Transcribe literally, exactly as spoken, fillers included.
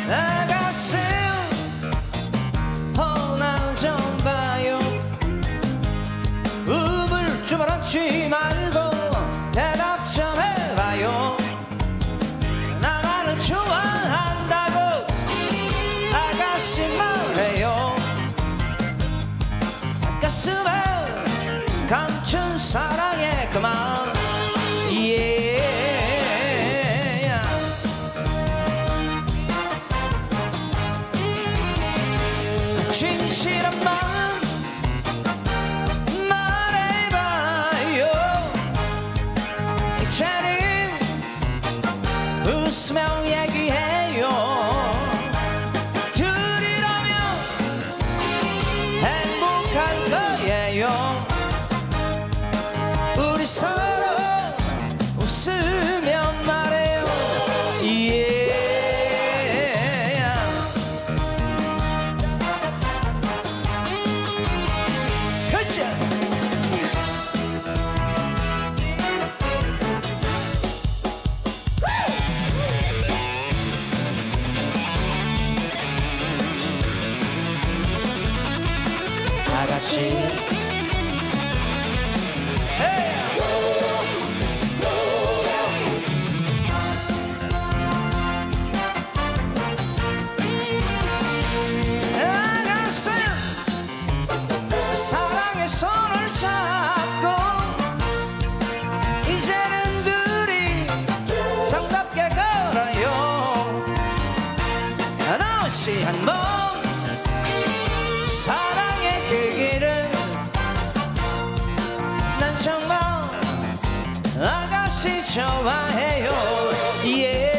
아가씨 허나 좀 봐요. 우물쭈물하지 말고 대답 좀 해봐요. 나만을 좋아한다고 아가씨 말해요. 가슴에 감춘 사랑의 그만 yeah. 진실한 마음 말해봐요. 이제는 웃으며 얘기해요. 둘이라면 행복할 거예요. 우리 서로 웃으며 말해요 yeah. 그치? 아가씨 사랑의 손을 잡고 이제는 둘이 정답게 걸어요. 한없이 한 번 사랑의 그 길은 난 정말 아가씨 좋아해요 yeah.